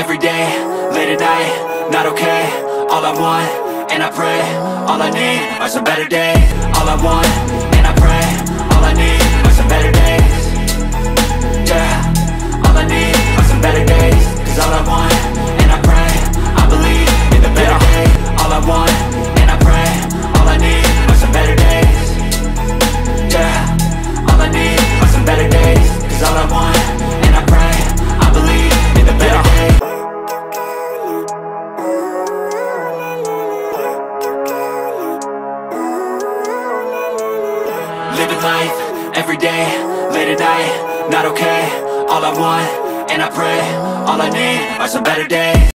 every day, late at night, not okay. All I want, and I pray, all I need are some better days. All I want, and I pray, all I need are some better days. Yeah, all I need are some better days. Cause all I want, and I pray, I believe in the better days. All I want, and I pray, all I need are some better days. Yeah, all I need are some better days. Cause all I want, and I pray, I believe in the better days. Living life, every day, late at night, not okay. All I want, and I pray, all I need are some better days.